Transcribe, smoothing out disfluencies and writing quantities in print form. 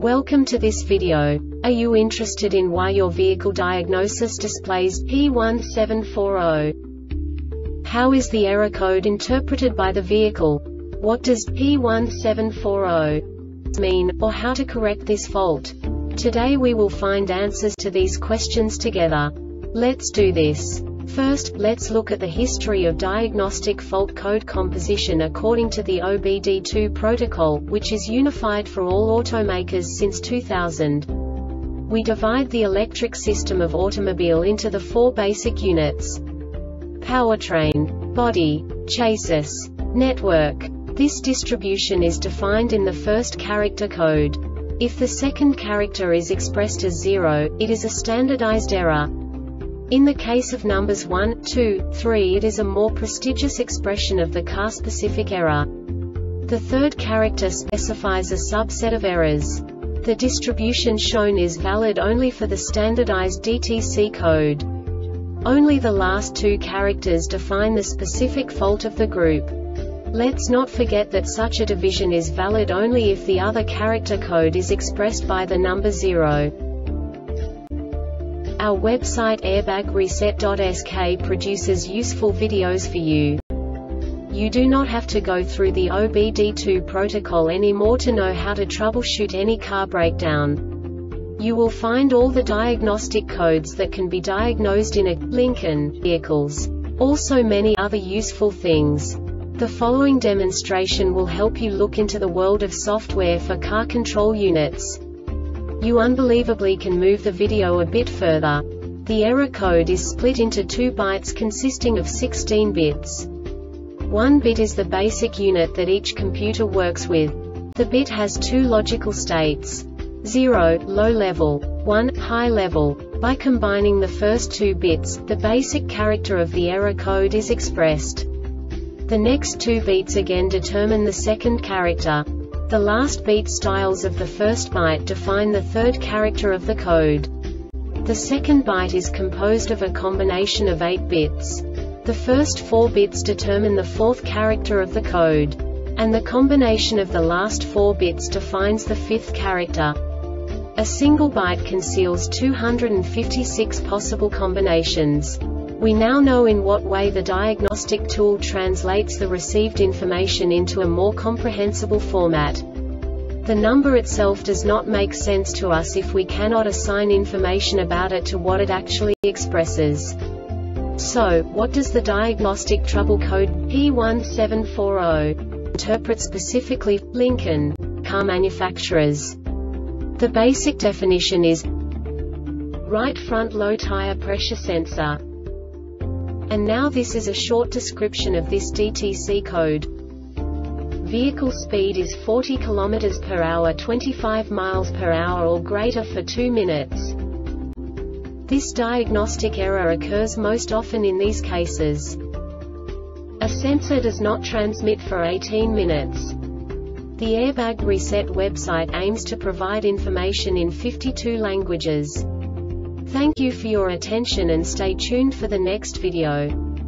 Welcome to this video. Are you interested in why your vehicle diagnosis displays P1740? How is the error code interpreted by the vehicle? What does P1740 mean, or how to correct this fault? Today we will find answers to these questions together. Let's do this. First, let's look at the history of diagnostic fault code composition according to the OBD2 protocol, which is unified for all automakers since 2000. We divide the electric system of automobile into the four basic units: powertrain, body, chassis, network. This distribution is defined in the first character code. If the second character is expressed as 0, it is a standardized error. In the case of numbers 1, 2, 3, it is a more prestigious expression of the car-specific error. The third character specifies a subset of errors. The distribution shown is valid only for the standardized DTC code. Only the last two characters define the specific fault of the group. Let's not forget that such a division is valid only if the other character code is expressed by the number 0. Our website airbagreset.sk produces useful videos for you. You do not have to go through the OBD2 protocol anymore to know how to troubleshoot any car breakdown. You will find all the diagnostic codes that can be diagnosed in a Lincoln vehicles. Also many other useful things. The following demonstration will help you look into the world of software for car control units. You unbelievably can move the video a bit further. The error code is split into 2 bytes consisting of 16 bits. 1 bit is the basic unit that each computer works with. The bit has 2 logical states: 0, low level, 1, high level. By combining the first 2 bits, the basic character of the error code is expressed. The next 2 beats again determine the second character. The last beat styles of the first byte define the third character of the code. The second byte is composed of a combination of 8 bits. The first 4 bits determine the fourth character of the code. And the combination of the last 4 bits defines the fifth character. A single byte conceals 256 possible combinations. We now know in what way the diagnostic tool translates the received information into a more comprehensible format. The number itself does not make sense to us if we cannot assign information about it to what it actually expresses. So, what does the diagnostic trouble code P1740 interpret specifically for Lincoln car manufacturers? The basic definition is right front low tire pressure sensor. And now this is a short description of this DTC code. Vehicle speed is 40 km per hour, 25 miles per hour or greater for 2 minutes. This diagnostic error occurs most often in these cases: a sensor does not transmit for 18 minutes. The Airbag Reset website aims to provide information in 52 languages. Thank you for your attention and stay tuned for the next video.